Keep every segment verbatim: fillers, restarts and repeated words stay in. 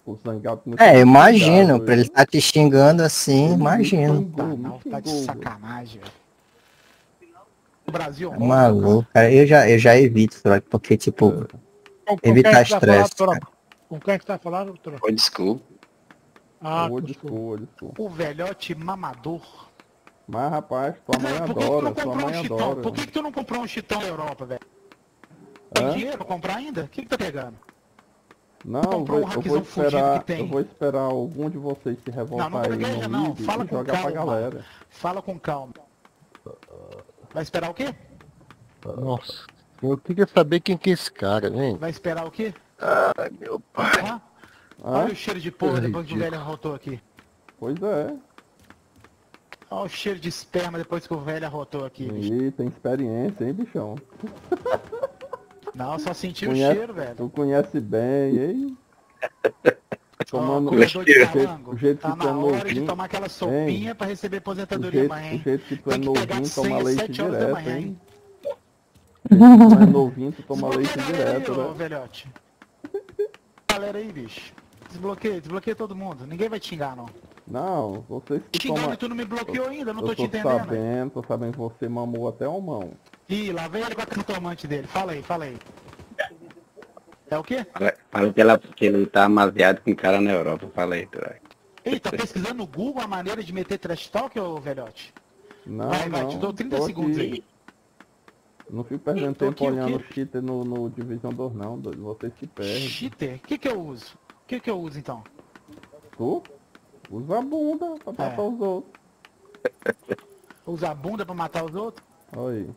ficou zangado. É, imagino, pra ele estar tá te xingando assim, imagino. Tá, não, tá de sacanagem, velho. O Brasil é maluco, cara. Eu já, eu já evito, troca, porque, tipo, Com, evitar com estresse. Com quem que tá falando, troca? Ô, desculpa. Ah, Ô, desculpa. desculpa, desculpa. O velhote mamador. Mas, rapaz, tua mãe Por que que tu não adora, tua comprou mãe um chitão? adora. Por que que tu não comprou um chitão na Europa, velho? Tem Hã? dinheiro pra comprar ainda? O que que tá pegando? Não, eu comprou vou, um eu vou hackzão fudido esperar, que tem. eu vou esperar algum de vocês se Não, revoltar não aí gagueja no não. vídeo Fala e com jogar pra calma. galera. Fala com calma. Vai esperar o quê? Nossa, eu queria saber quem que é esse cara, hein? Vai esperar o quê? Ai, meu pai. Hã? Hã? Olha o cheiro de porra depois que o Ridículo. velho arrotou aqui. Pois é. Olha o cheiro de esperma depois que o velho arrotou aqui, bicho. E tem experiência, hein, bichão? Não, só senti o Conhece- cheiro, velho. Tu conhece bem, hein? Ó, Tomando comedor de o jeito, calango, o jeito tá que tu é na hora de novinho. tomar aquela sopinha pra receber O aposentadoria jeito, amanhã, o hein? jeito que tu é Tem que pegar novinho, de toma cem às leite sete horas da direto, manhã, hein? hein? O jeito que tu é novinho, tu toma leite Desbloqueia a galera direto, aí, ô, né? velhote. Galera aí, bicho. Desbloqueia, desbloqueia todo mundo. Ninguém vai te xingar, não. Não, vocês que Xingando tomam... e tu não me bloqueou ainda, não Eu tô te tô entendendo. sabendo, tô sabendo que você mamou até o mão. Ih, lá vem ele com a cartomante dele. Fala aí, fala aí. É o quê? Fala- Fala que, ela, que ele tá amaziado com um cara na Europa. Fala aí, Troca. Ei, tá pesquisando no Google a maneira de meter trash talk, ô velhote? Não, Vai, vai, não, te dou trinta tô segundos aqui. aí. Não fico perdendo Tô tempo aqui, o olhando quê? o cheater no, no Division dois não, doido. Vocês que perdem. Cheater? O que que eu uso? O que que eu uso então? Tu usa a bunda pra matar É. os outros. Usar a bunda pra matar os outros? Olha aí.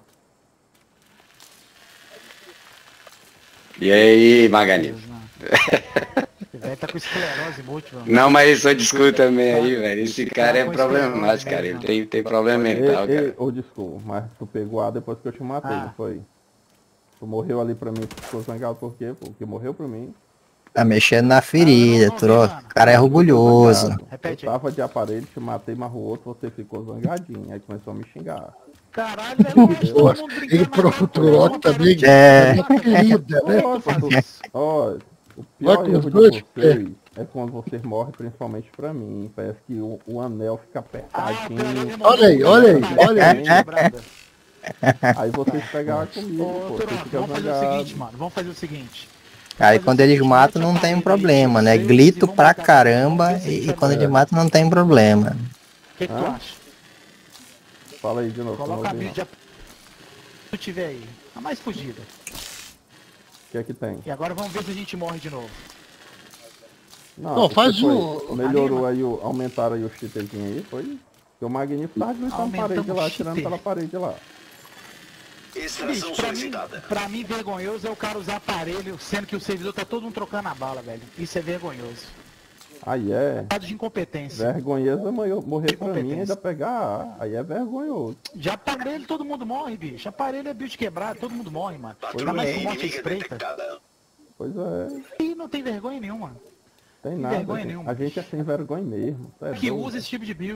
E aí, Magali? Deus, não. Esse velho tá com esclerose múltipla. Não, mas só discuto também aí, velho. Esse cara é com problemático, cara. Ele tem, tem problema mental, Ei, ei, cara. ô, desculpa, mas tu pegou A depois que eu te matei, Ah. não foi? Tu morreu ali pra mim, tu ficou zangado por quê? Porque morreu pra mim. Tá mexendo na ferida, Ah, não, não, troca. mano. O cara é orgulhoso. Zangado. Repete Eu aí. tava de aparelho, te matei, mas o outro você ficou zangadinho. Aí começou a me xingar. Caralho, velho, mas todo mundo brincando, Ele mas pro não, Troca não, também. É. Uma querida, né? Como tu faz isso? Ó, o Vai pior com os erro de dois, vocês é quando vocês morrem, principalmente pra mim. Parece que o, o anel fica Ah, apertadinho. pelo Olha aí, olha aí, olha aí. Quebrada. Aí vocês pegaram comigo, Ô, pô. Troca, Você fica vamos fazer o zangado. seguinte, mano. Vamos fazer o seguinte. Aí quando eles matam não tem problema, né? Glito pra caramba e, e quando eles matam não tem problema. O que que tu Hã? acha? Fala aí de novo. Coloca a não ouvi, build não. de ap- que tu tiver aí. A mais fugida. O que é que tem? E agora vamos ver se a gente morre de novo. Não, Não, você faz foi- o- Melhorou aí, o- aumentaram aí o cheaterzinho aí, foi? Porque o Magnífico tava gritando a Aumentamos parede lá, o tirando cheater. pela parede lá. Bicho, pra mim, pra mim vergonhoso é o cara usar aparelho, sendo que o servidor tá todo mundo trocando a bala, velho. Isso é vergonhoso. Aí é. Caso de incompetência. Vergonhoso morrer morrer pra mim e Incompetência. ainda pegar A. Aí é vergonhoso. De aparelho todo mundo morre, bicho. Aparelho é build quebrado, todo mundo morre, mano. Ainda mais com morte espreita. Pois é, E não tem vergonha nenhuma. tem Tem nada. vergonha gente. nenhuma. A gente é sem vergonha mesmo. tu é Que doido. usa esse tipo de build.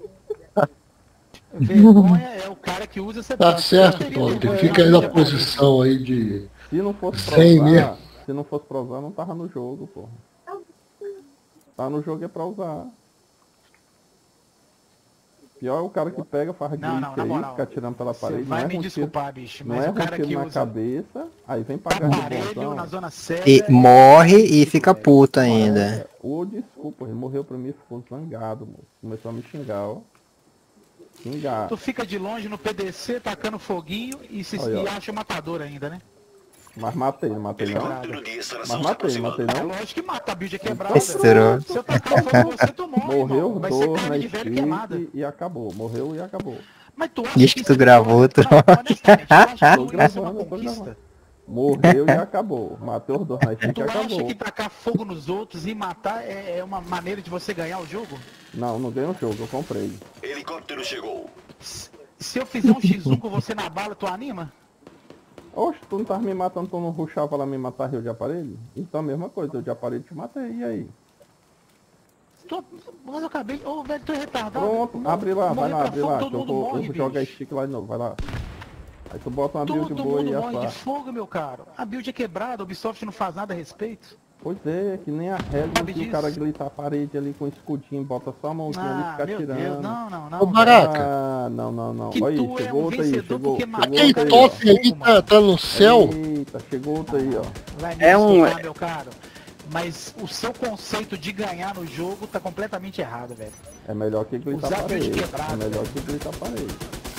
Vergonha é o cara que usa essa Tá build. certo, Eu teria Troca. vergonha Fica aí de na aparelho. posição aí de... Se não fosse pra Sem usar, mesmo. se não fosse pra usar, não tava no jogo, pô. Tá no jogo é pra usar. Pior é o cara que pega, faz glitch Não, não, na aí, moral. fica atirando pela Você parede. vai não me erra um tiro- desculpar, bicho, Não mas é o um cara tiro que na usa cabeça, aí vem pagar de aparelho bonzão. na zona cega. E morre e fica puto ainda. É, ô, desculpa, ele morreu pra mim e ficou zangado, moço. Começou a me xingar, ó. Xingar. Tu fica de longe no P D C, tacando foguinho e, se, Olha, e ó. acha o matador ainda, né? Mas matei, não matei não. Quebrada. Mas matei, matei É não. lógico que mata, a build é quebrada. Esse troço. Se eu tacar fogo em você, tu morre, Morreu irmão. Vai ser dois na carne de velho queimada. street e acabou. Morreu e acabou. Mas tu acha Diz que isso tu é gravou, vitória? troca. Não, honestamente, tu acha que Tô isso é uma gravando, tô conquista? gravando. Morreu e acabou. Matei os dois na street Tu e acha acabou. que tacar fogo nos outros e matar é, é uma maneira de você ganhar o jogo? Não, não ganhei o jogo, eu comprei. Helicóptero chegou. Se eu fizer um xis um com você na bala, tu anima? Oxe, tu não tava me matando, tu não ruxava lá me matar eu de aparelho? Então a mesma coisa, eu de aparelho te matei, e aí? Tu, mas eu acabei... Ô, velho, tu é retardado. Pronto, Mo- abre lá, vai morrer lá, pra abre fogo, lá, que todo eu mundo vou, morre, eu vou jogar bicho. stick lá de novo, vai lá. Aí tu bota uma build Todo boa mundo e morre de assar. fogo, meu caro. A build é quebrada, a Ubisoft não faz nada a respeito. Pois é, que nem a regra Sabe que o disso? cara grita a parede ali com o escudinho, bota só a mãozinha ali e Ah, fica meu tirando. Deus, não, não, não. Ô, Baraca, Ah, não, não, não. Que Olha aí, tu é um chegou outra aí, vencedor chegou, porque matou chegou quem outra aí, ó. tosse aí tá, tá no céu? Eita, chegou outra aí, ó. Vai me É um- desculpar, meu caro. Mas o seu conceito de ganhar no jogo tá completamente errado, velho. É melhor que gritar Usar a parede. build quebrado, É melhor que gritar a parede.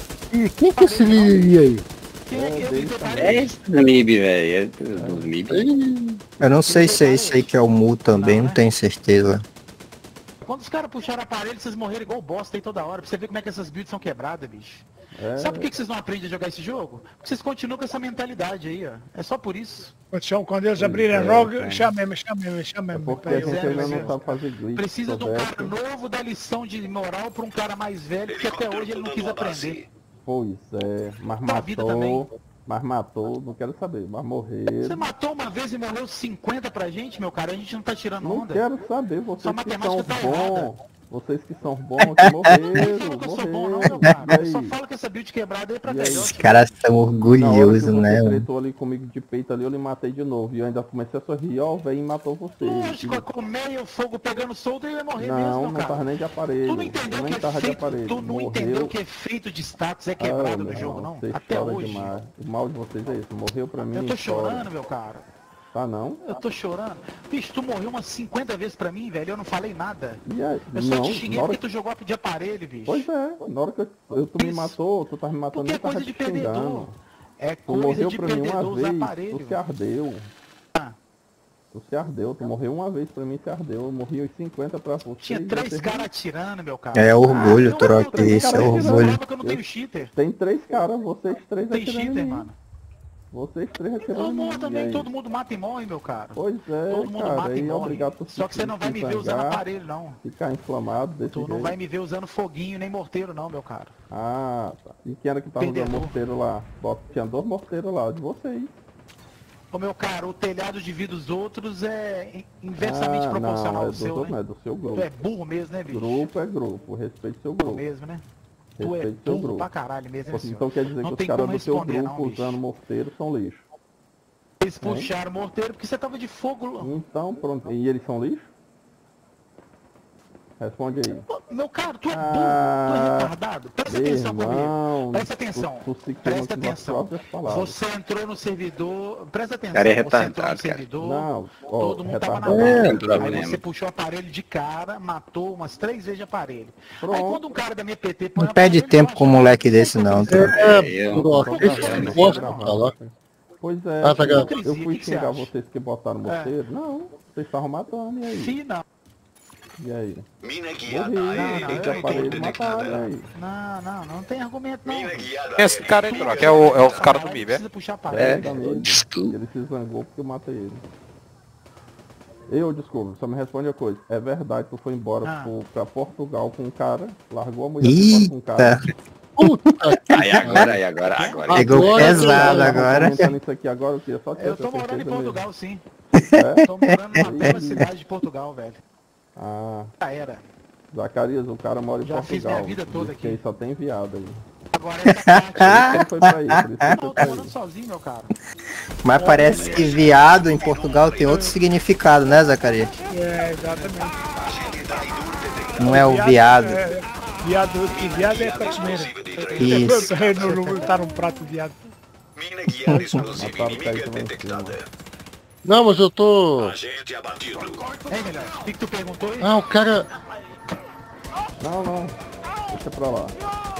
E quem que é esse Lili aí? Quem é que eu dele me também. É esse do M I B, velho. É dos M I B. Ih, Eu não sei se é esse aí que é o Mu também, Não, não né? tenho certeza. Quando os caras puxaram aparelho, vocês morreram igual bosta aí toda hora. Pra você ver como é que essas builds são quebradas, bicho. É, Sabe por que que vocês não aprendem a jogar esse jogo? Porque vocês continuam com essa mentalidade aí, ó. É só por isso. Quando, quando eles abrirem a é, roga, cara. chamem-me, chamem-me, é chamem-me. porque pra a eu- gente é, ainda mas não é. sabe fazer glitch. Precisa de um sobeca. cara novo dar lição de moral pra um cara mais velho, que até hoje ele não quis aprender. Pois é, mas Tua vida também. matou, mas matou, não quero saber, mas morreu. Você matou uma vez e morreu cinquenta pra gente, meu cara. A gente não tá tirando Não onda. quero saber, vocês Sua que matemática são tá bons, vocês que são bons, que morreram, Não fala que eu sou bom não, morreram. meu cara. Eu E só aí? falo que essa build quebrada aí é pra E aí? Os velhote. caras são Na hora que orgulhosos, você né? mano? tretou ali comigo de peito ali, eu lhe matei de novo. E eu ainda comecei a sorrir, ó, o velho matou você. Lógico, com meia o fogo pegando solto, ele ia morrer mesmo, Não, meu não cara. tava nem de aparelho. Tu não entendeu nem que tava é de feito, aparelho. tu não Morreu. entendeu que efeito de status é quebrado Ah, no meu jogo, irmão, não? vocês Até choram hoje. demais. O mal de vocês é isso, morreu pra mim. Eu tô chora. chorando, meu cara. Tá não? Eu tô chorando. Bicho, tu morreu umas cinquenta vezes pra mim, velho. Eu não falei nada. E aí? Eu só Não, te xinguei na hora porque tu jogou de aparelho, bicho. Pois é, na hora que eu, eu- tu me Isso. matou, tu tava me matando, Porque é eu tava coisa de te xingando. perdedor. É Tu coisa morreu de pra mim uma perdedor usar vez, aparelho. tu se velho. ardeu. Ah. Tu se ardeu, tu morreu uma vez pra mim, se ardeu. Eu morri os cinquenta pra você. Tinha e três você- caras atirando, meu cara. É orgulho, não, troca não, tem isso, é cara atirando, orgulho. prova que eu não tenho cheater. Tem três caras, vocês três Tem atirando em cheater, mim. mano. Vocês três atirando Eu em mim. morro e também, aí? todo mundo mata e morre, meu cara. Pois é, Todo mundo cara, mata e aí é morre. obrigado tu Só que você não vai me ver usando zangar, aparelho, não. Ficar inflamado desse Tu não jeito. vai me ver usando foguinho nem morteiro, não, meu cara. Ah, tá. E quem era que tava usando Perdedor. morteiro lá? Bota- Tinha dois morteiros lá, de vocês. Ô, meu cara, o telhado de vida dos outros é inversamente Ah, proporcional não, é ao do, seu, do, né? não, é do seu Tu grupo. é burro mesmo, né, bicho? Grupo é grupo, respeite seu Burro grupo. mesmo, né? Tu é Respeite seu burro grupo. pra caralho mesmo, né, senhor? Então quer dizer Não que tem os caras como do seu responder, grupo não, bicho. usando morteiro são lixo. Eles puxaram o morteiro porque você tava de fogo. Então pronto. E eles são lixo? Responde aí. Pô, meu cara, tu é burro, Ah, tu é retardado. Presta meu atenção comigo. irmão, Presta atenção. tu- tu se queima Presta com as atenção. próprias palavras. Você entrou no servidor. Presta atenção. Cara, é você entrou no retardado, cara. servidor. Não, ó, Todo mundo tava na retardado. bala. Tem Aí problema. você puxou o aparelho de cara, matou umas três vezes de aparelho. Aí Pronto. quando um cara da minha P T põe Não o perde aparelho, tempo eu com um acho moleque que desse, é não, coisa troca. É, É, eu- Broca, Qual deixa que é? eu gosto de falar. Pois é, Ah, tá eu- gravando. eu fui Que que você xingar acha? vocês que botaram morteiro. Não, vocês estavam matando, e aí? Sim, não. E aí? Mina Morri, guiada não, vocês eu de aparelho entendo. mataram, e aí? Não, não, não tem argumento não. Mina guiada Quem é esse cara aí, Troca? É, o, é os caras do M I B, é? Precisa puxar É, aparelho. da mídia. Ele se zangou porque eu matei ele. Eu, desculpa, só me responde a coisa. É verdade, tu foi embora Ah. pro, pra Portugal com um cara, largou a mulher e foi embora com um cara. Eita, Puta que Aí agora, aí agora, agora. pegou Agora, pesado Eu tava agora. comentando isso aqui agora, eu queria só ter Eu essa tô morando em certeza Portugal, sim. mesmo. É? Tô morando na mesma cidade de Portugal, velho. Ah, Já era. Zacarias, o cara mora em Já Portugal. fiz minha vida toda Diz que aqui. aí só tem viado aí. Agora essa parte. Por isso que ele foi pra aí, por isso que ele Não, foi eu pra tô aí. morando sozinho, meu cara. Mas parece que viado em Portugal tem outro significado, né, Zacarias? É, exatamente. Não é o viado. É, viado, que viado é costumeira. Isso. Não, não tá num prato de viado. Mina guiada explosiva Mataram o cara inimiga também em detectada. Não, mas eu tô... Agente abatido. Ei, melhor. O que, que tu perguntou aí? Ah, o cara... Não, não. Deixa pra lá.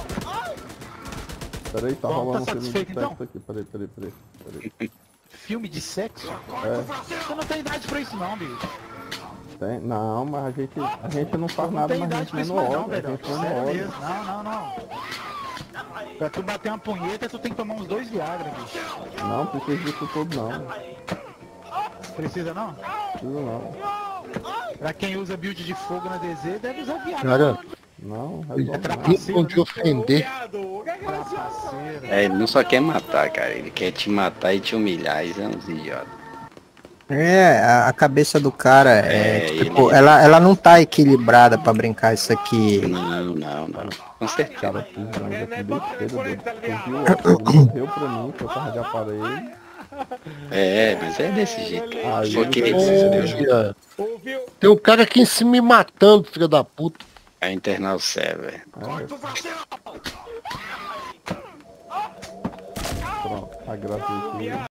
Peraí, tá Bom, rolando tá um filme de satisfeito, sexo então? aqui. Peraí, peraí, peraí. peraí. Filme de sexo? É, Você não tem idade pra isso não, bicho. tem. Não, mas a gente, a gente não faz Não nada, tem mas a idade gente pra isso não mais não, olha. A velho. gente não Sério olha. mesmo. Não, não, não. Pra tu bater uma punheta, tu tem que tomar uns dois Viagra, bicho. Não, precisa disso tudo não. Precisa não? Precisa não. Pra quem usa build de fogo na D Z, deve usar Viagra. Cara, Não, É resolve não. trapaceiro, não de ofender. Trapaceiro. É, ele não só quer matar, cara. Ele quer te matar e te humilhar. Isso é uns idiotas. É, a, a cabeça do cara é, É, tipo, ele- ela, ela não tá equilibrada pra brincar isso aqui. Não, não, não. Com certeza. Cara, que zanga, que besteira dele. Tu viu, ó, ele morreu pra mim, que eu tava de aparelho. É, mas é desse jeito. Aí, Porque Olha, tem um cara aqui em cima me matando, filho da puta. é internar o céu, velho. pronto, a graça aqui.